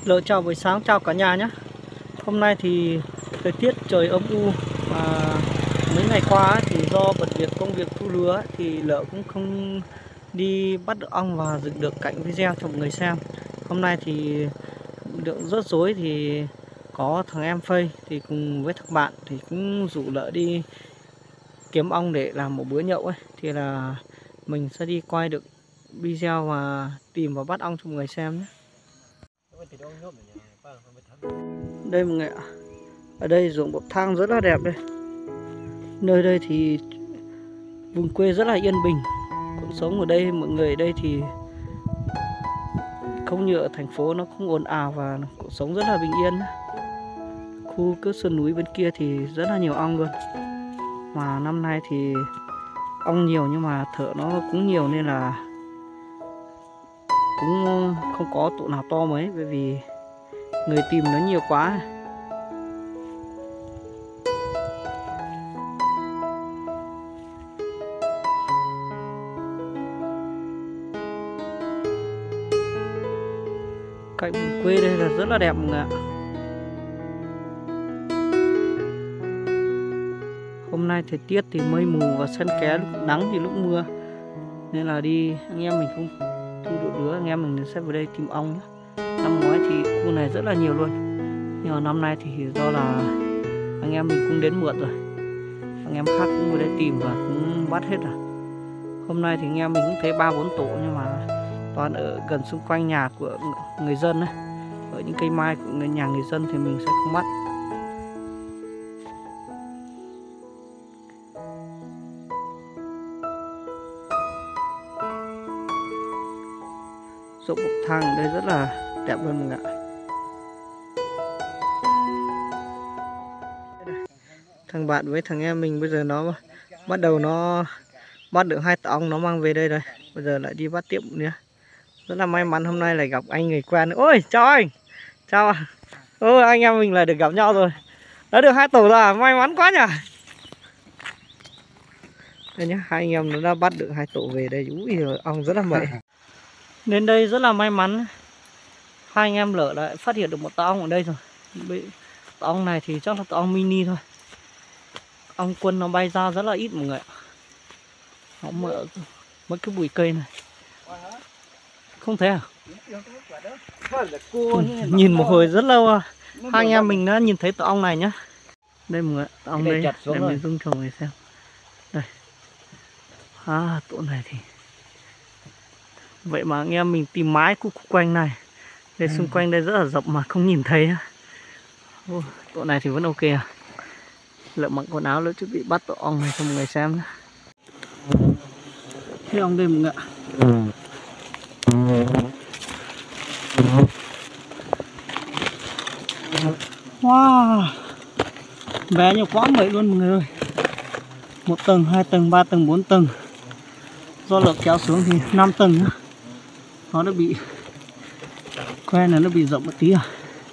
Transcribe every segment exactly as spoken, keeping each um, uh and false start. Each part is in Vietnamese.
Lỡ chào buổi sáng, chào cả nhà nhé. Hôm nay thì thời tiết trời âm u và mấy ngày qua thì do bận việc công việc thu lúa thì Lỡ cũng không đi bắt được ong và dựng được cạnh video cho mọi người xem. Hôm nay thì lượng rớt rối thì có thằng em Phây thì cùng với thằng bạn thì cũng rủ Lỡ đi kiếm ong để làm một bữa nhậu ấy, thì là mình sẽ đi quay được video và tìm và bắt ong cho mọi người xem nhé. Đây mọi người ạ, ở đây ruộng bậc thang rất là đẹp đây. Nơi đây thì vùng quê rất là yên bình. Cuộc sống ở đây mọi người ở đây thì không như ở thành phố, nó không ồn ào và cuộc sống rất là bình yên. Khu cứ sơn núi bên kia thì rất là nhiều ong luôn. Mà năm nay thì ong nhiều nhưng mà thợ nó cũng nhiều nên là cũng không có tụ nào to mấy, bởi vì người tìm nó nhiều quá. Cạnh vùng quê đây là rất là đẹp mọi người ạ. Hôm nay thời tiết thì mây mù và xen kẽ, lúc nắng thì lúc mưa, nên là đi anh em mình cũng thu được lứa, anh em mình sẽ vào đây tìm ong nhé. Năm ngoái thì khu này rất là nhiều luôn, nhưng mà năm nay thì do là anh em mình cũng đến muộn rồi, anh em khác cũng vào đây tìm và cũng bắt hết rồi. Hôm nay thì anh em mình cũng thấy ba bốn tổ, nhưng mà toàn ở gần xung quanh nhà của người dân ấy, ở những cây mai của người nhà người dân thì mình sẽ không bắt. Ruộng bậc thang ở đây rất là đẹp luôn mọi người ạ. Thằng bạn với thằng em mình bây giờ nó bắt đầu nó bắt được hai tổ ong, nó mang về đây rồi. Bây giờ lại đi bắt tiếp nữa. Rất là may mắn hôm nay lại gặp anh người quen. Ôi chào anh. Chào ạ. Ôi anh em mình lại được gặp nhau rồi. Đã được hai tổ rồi, may mắn quá nhỉ. Đây nhá, hai anh em nó đã bắt được hai tổ về đây. Úi giời, ong rất là mậy. Đến đây rất là may mắn, hai anh em Lỡ lại phát hiện được một tổ ong ở đây rồi. Tổ ong này thì chắc là tổ ong mini thôi. Ong quân nó bay ra rất là ít mọi người ạ. Nó mở mấy cái bụi cây này. Không thấy à? Nhìn một hồi rất lâu à. Hai anh em mình đã nhìn thấy tổ ong này nhá. Đây mọi người, tổ ong đây, để mình zoom cho mọi người xem. Đây. À, tổ này thì vậy mà anh em mình tìm mái khu quanh này. Đây xung quanh đây rất là rộng mà không nhìn thấy. Ô, tổ này thì vẫn ok à. Lỡ mặc quần áo, lỡ chuẩn bị bắt tổ ong này cho mọi người xem nhé. Thế ong đây mọi người ạ. Wow, bé nhiều quá vậy luôn mọi người ơi. Một tầng, hai tầng, ba tầng, bốn tầng. Do Lỡ kéo xuống thì năm tầng nữa. Nó đã bị que này nó bị rộng một tí à.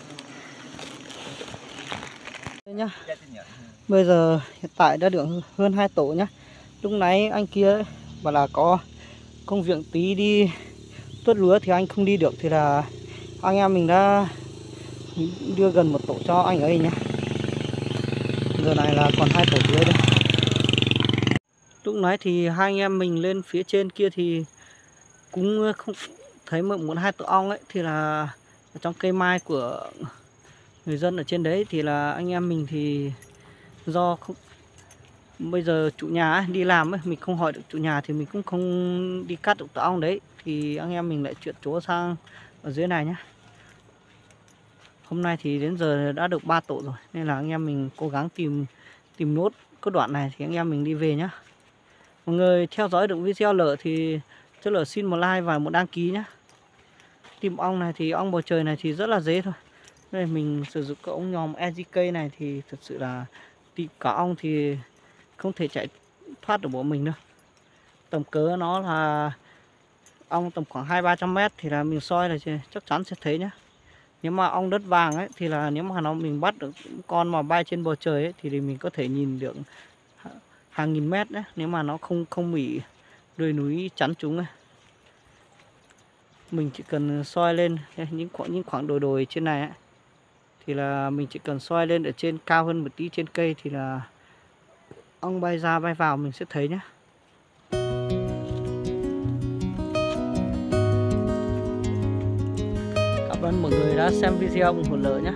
Đây nhá. Bây giờ hiện tại đã được hơn hai tổ nhá. Lúc nãy anh kia bảo là có công việc tí đi tuốt lúa thì anh không đi được, thì là anh em mình đã đưa gần một tổ cho anh ấy nhá. Giờ này là còn hai tổ dưới đây. Lúc nãy thì hai anh em mình lên phía trên kia thì cũng không thấy một, một hai tổ ong ấy, thì là ở trong cây mai của người dân ở trên đấy, thì là anh em mình thì do không, bây giờ chủ nhà ấy, đi làm ấy, mình không hỏi được chủ nhà thì mình cũng không đi cắt được tổ ong đấy, thì anh em mình lại chuyển chỗ sang ở dưới này nhá. Hôm nay thì đến giờ đã được ba tổ rồi, nên là anh em mình cố gắng tìm tìm nốt cái đoạn này thì anh em mình đi về nhá. Mọi người theo dõi được video Lỡ thì cho Lỡ xin một like và một đăng ký nhá. Tìm ong này thì ong bầu trời này thì rất là dễ thôi. Đây mình sử dụng cái ống nhòm e giê ca này thì thật sự là tìm cả ong thì không thể chạy thoát được của mình đâu. Tầm cỡ nó là ong tầm khoảng hai ba trăm mét thì là mình soi là chắc chắn sẽ thấy nhá. Nếu mà ong đất vàng ấy thì là nếu mà nó mình bắt được con mà bay trên bầu trời ấy, thì mình có thể nhìn được hàng nghìn mét đấy, nếu mà nó không không bị đồi núi chắn chúng ấy. mình chỉ cần soi lên những khoảng những khoảng đồi đồi trên này ấy, thì là mình chỉ cần soi lên ở trên cao hơn một tí trên cây thì là ong bay ra bay vào mình sẽ thấy nhé. Cảm ơn mọi người đã xem video ủng hộ Lỡ nhé.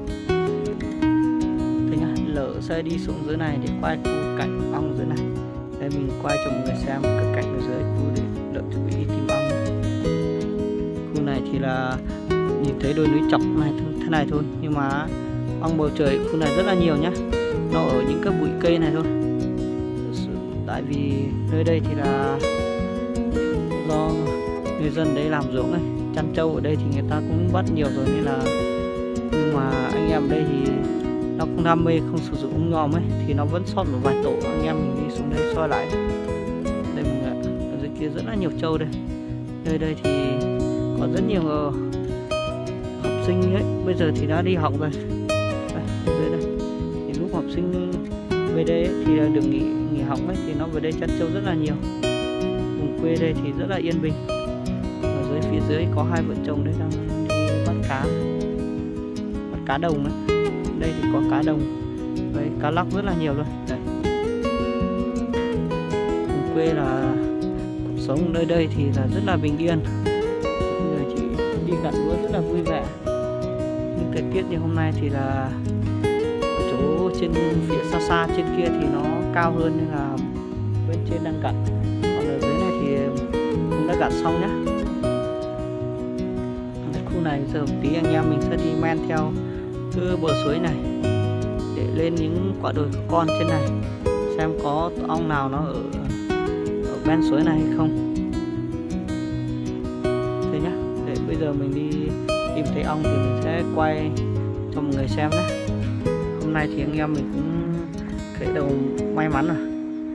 Thế nhá, Lỡ sẽ đi xuống dưới này để quay khu cảnh ong dưới này. Đây mình quay cho mọi người xem cái cảnh ở dưới khu để Lỡ chuẩn bị đi tìm ong. Khu này thì là nhìn thấy đồi núi chọc này thế này thôi, nhưng mà ong bầu trời khu này rất là nhiều nhá. Nó ở những cái bụi cây này thôi. Tại vì nơi đây thì là do người dân đấy làm ruộng ấy, chăn trâu ở đây thì người ta cũng bắt nhiều rồi nên là, nhưng mà anh em đây thì nó không đam mê, không sử dụng ống nhòm ấy, thì nó vẫn sót một vài tổ. Anh em mình đi xuống đây soi lại. Đây mọi người, ở dưới kia rất là nhiều trâu đây. Nơi đây thì có rất nhiều học sinh ấy, bây giờ thì đã đi học rồi. Đây, dưới đây thì lúc học sinh về đây ấy, thì được nghỉ nghỉ học ấy, thì nó về đây chăn trâu rất là nhiều. Vùng quê đây thì rất là yên bình. Ở dưới phía dưới có hai vợ chồng đấy đang đi bắt cá, bắt cá đồng ấy. Đây thì có cá đồng với cá lóc rất là nhiều luôn. Đây. Vùng quê là cuộc sống nơi đây thì là rất là bình yên. Mọi người chỉ đi gặt lúa rất là vui vẻ. Nhưng thời tiết như hôm nay thì là ở chỗ trên phía xa xa trên kia thì nó cao hơn nên là bên trên đang gặt, còn ở dưới này thì cũng đã gặt xong nhá. Ở khu này giờ một tí anh em mình sẽ đi men theo cái bờ suối này để lên những quả đồi con trên này xem có ong nào nó ở, ở bên suối này hay không. Thế nhá, để bây giờ mình đi tìm thấy ong thì mình sẽ quay cho mọi người xem nhé. Hôm nay thì anh em mình cũng khởi đầu may mắn rồi.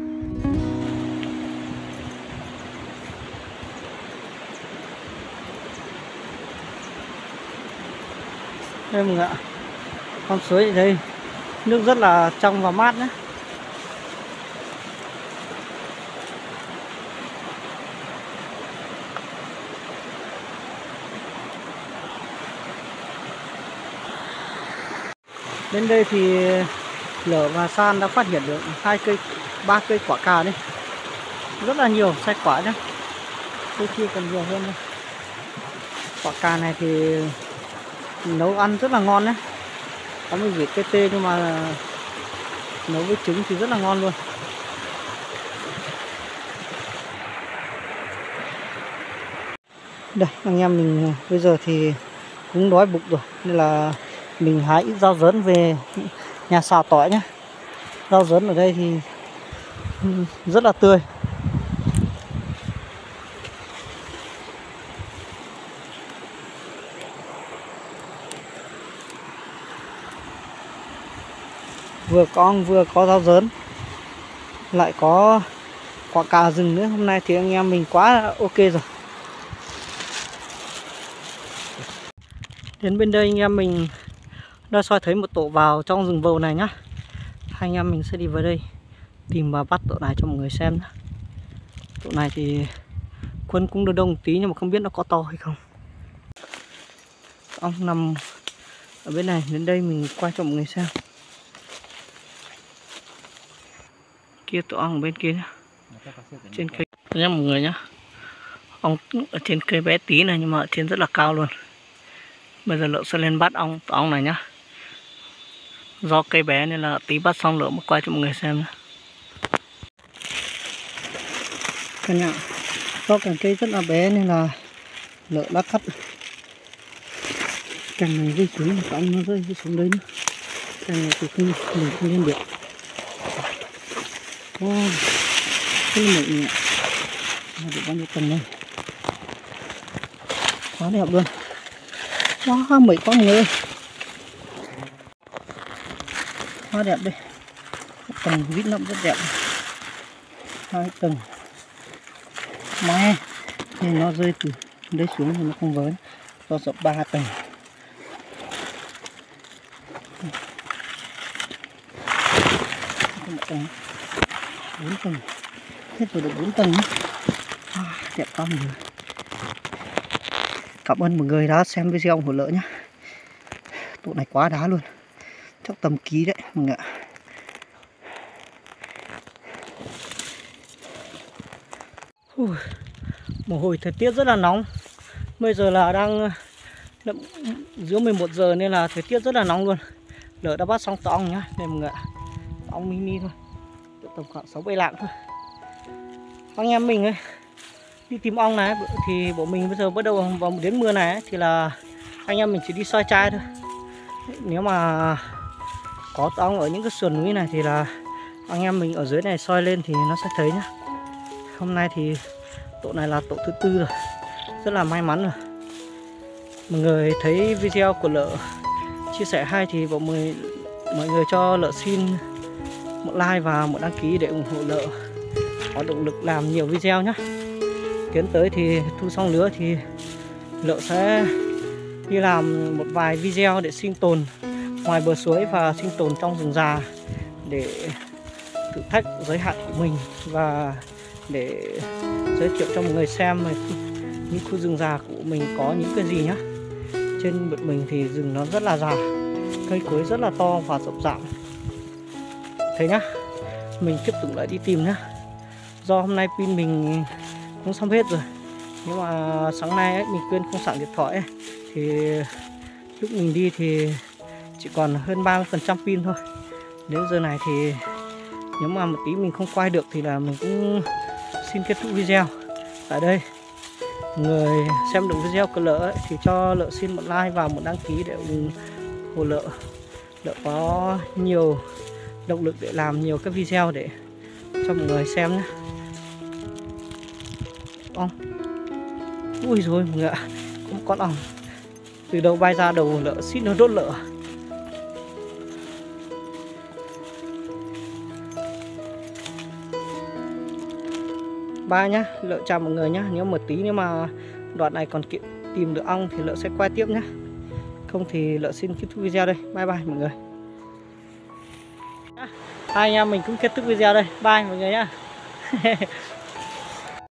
Đây mọi người ạ, con suối ở đây nước rất là trong và mát nhé. Đến đây thì Lỡ và San đã phát hiện được hai cây, ba cây quả cà đây, rất là nhiều sai quả nhé. Cây kia còn nhiều hơn đây. Quả cà này thì nấu ăn rất là ngon đấy, có một vị tê tê nhưng mà nấu với trứng thì rất là ngon luôn. Đây anh em mình bây giờ thì cũng đói bụng rồi nên là mình hái ít rau dớn về nhà xào tỏi nhé. Rau dớn ở đây thì rất là tươi. Vừa có ong vừa có rau dớn, lại có quả cà rừng nữa. Hôm nay thì anh em mình quá ok rồi. Đến bên đây anh em mình đã soi thấy một tổ vào trong rừng vầu này nhá. Hai anh em mình sẽ đi vào đây tìm và bắt tổ này cho mọi người xem nhá. Tổ này thì quân cũng được đông một tí nhưng mà không biết nó có to hay không. Ong nằm ở bên này, đến đây mình quay cho mọi người xem. Kia tổ ong ở bên kia nhá, trên cây nhá mọi người nhá. Ong ở trên cây bé tí này nhưng mà ở trên rất là cao luôn. Bây giờ Lỡ sẽ lên bắt ong tổ ong này nhá. Do cây bé nên là tí bắt xong Lỡ mới quay cho mọi người xem nhá. Cả nhà, do cành cây rất là bé nên là Lỡ đã cắt cành này rơi xuống, mà ong nó rơi xuống đấy nữa. Cành này thì không, mình không lên được. Wow, rất là mịn nhẹ. Được bao nhiêu tầng đây, quá đẹp luôn. Wow, mịn quá mọi người ơi, quá đẹp đây. Tầng vít nó rất đẹp, hai tầng mai nên nó rơi từ đấy xuống thì nó không với, do rộng ba tầng. Một tầng, bốn tầng, hết rồi được bốn tầng nữa. À, đẹp quá mọi người. cảm ơn mọi người đã xem video ủng hộ Lợi nhé. Tổ này quá đá luôn, chắc tầm ký đấy mọi người ạ. Ui, mồ hôi, thời tiết rất là nóng. Bây giờ là đang dưới mười một giờ nên là thời tiết rất là nóng luôn. Lỡ đã bắt xong to ong nhá, đây mọi người ạ. Ong mini thôi, tầm khoảng sáu bảy lạng thôi. Anh em mình ấy đi tìm ong này thì bọn mình bây giờ bắt đầu vào đến mưa này ấy, thì là anh em mình chỉ đi soi chai thôi. Nếu mà có ong ở những cái sườn núi này thì là anh em mình ở dưới này soi lên thì nó sẽ thấy nhá. Hôm nay thì tổ này là tổ thứ tư rồi, rất là may mắn rồi. Mọi người thấy video của Lợ chia sẻ hay thì bọn mình mọi người cho Lợ xin một like và một đăng ký để ủng hộ Lợ có động lực làm nhiều video nhé. Tiến tới thì thu xong lứa thì Lợ sẽ đi làm một vài video để sinh tồn ngoài bờ suối và sinh tồn trong rừng già để thử thách giới hạn của mình và để giới thiệu cho mọi người xem những khu rừng già của mình có những cái gì nhá. Trên bët mình thì rừng nó rất là già, cây cối rất là to và rộng rãi. Thế nhá, mình tiếp tục lại đi tìm nhá. Do hôm nay pin mình cũng xong hết rồi, nhưng mà sáng nay ấy, mình quên không sạc điện thoại ấy, thì lúc mình đi thì chỉ còn hơn ba mươi phần trăm pin thôi. Đến giờ này thì nếu mà một tí mình không quay được thì là mình cũng xin kết thúc video tại đây. Người xem được video của Lợ ấy, thì cho Lợ xin một like và một đăng ký để ủng hộ Lợ. Lợ có nhiều động lực để làm nhiều các video để cho mọi người xem nhé. Ong, ui rồi mọi người ạ, có một con ong từ đầu bay ra đầu Lợ xít nó đốt Lợ. Ba nhá, Lợ chào mọi người nhá. Nếu một tí nếu mà đoạn này còn tìm được ong thì Lợ sẽ quay tiếp nhá. Không thì Lợ xin kết thúc video đây. Bye bye mọi người. Hai anh em mình cũng kết thúc video đây. Bye mọi người nhá.